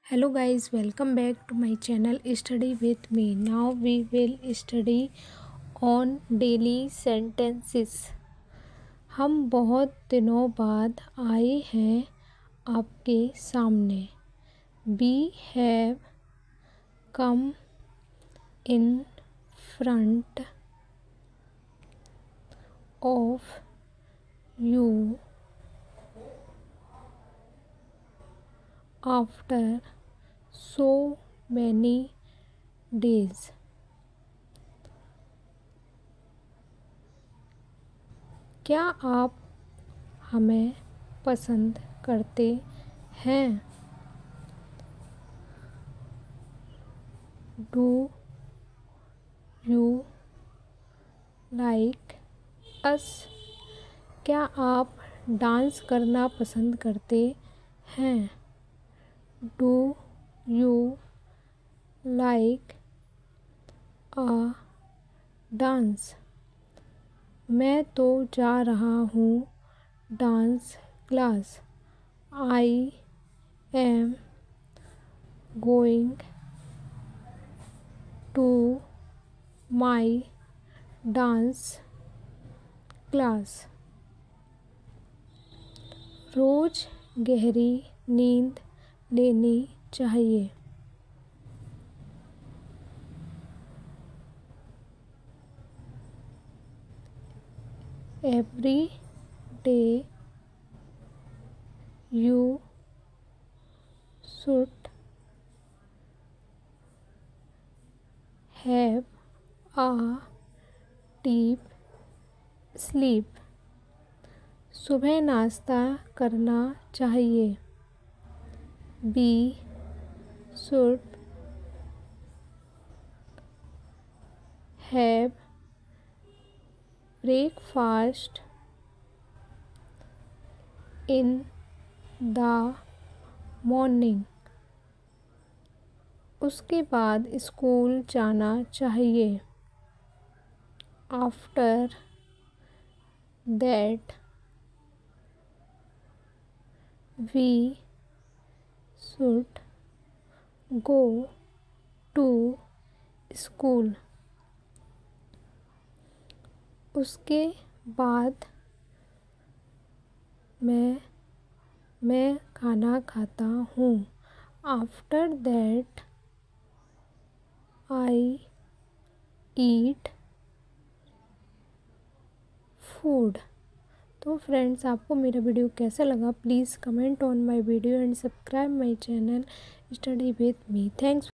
Hello guys, welcome back to my channel Study with me. Now we will study on daily sentences. हम बहुत दिनों बाद आए हैं आपके सामने. We have come in front of you after so many days. क्या आप हमें पसंद करते हैं? Do you like us? क्या आप डांस करना पसंद करते हैं? Do you like a dance? मैं तो जा रहा हूँ dance class. I am going to my dance class. रोज गहरी नींद लेनी चाहिए. Every day you should have a deep sleep. सुबह नाश्ता करना चाहिए. We should have breakfast in the morning. उसके बाद स्कूल जाना चाहिए. After that we should go to school. उसके बाद मैं खाना खाता हूँ. After that I eat food. तो फ्रेंड्स, आपको मेरा वीडियो कैसा लगा? Please comment on my video and subscribe my channel study with me. Thanks.